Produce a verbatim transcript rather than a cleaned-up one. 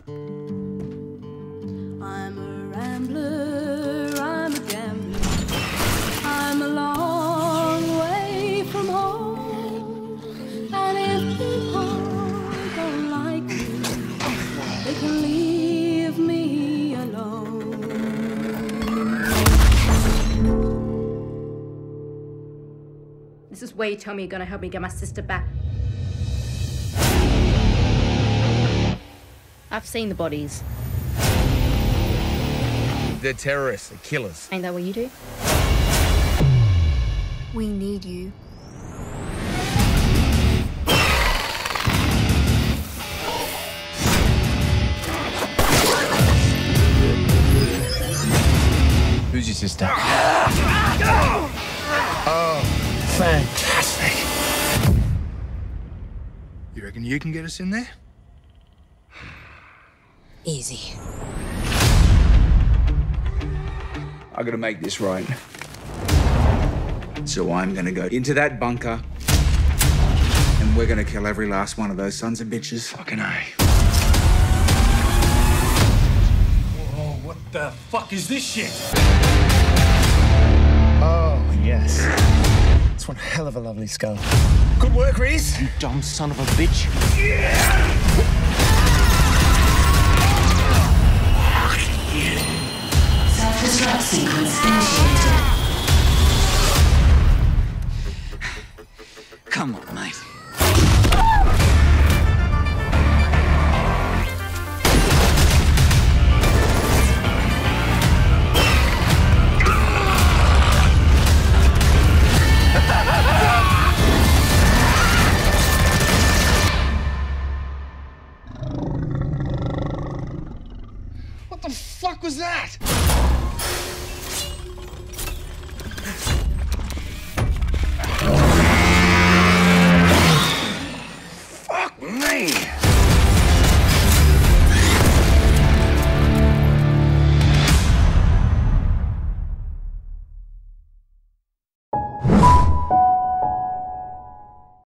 I'm a rambler, I'm a gambler, I'm a long way from home. And if people don't like me, they can leave me alone. This is where you tell me you're gonna help me get my sister back. I've seen the bodies. They're terrorists, they're killers. Ain't that what you do? We need you. Who's your sister? Oh, fantastic. You reckon you can get us in there? Easy. I gotta make this right. So I'm gonna go into that bunker and we're gonna kill every last one of those sons of bitches. Fucking A. Oh, what the fuck is this shit? Oh, yes. It's one hell of a lovely skull. Good work, Reese. You dumb son of a bitch. Yeah!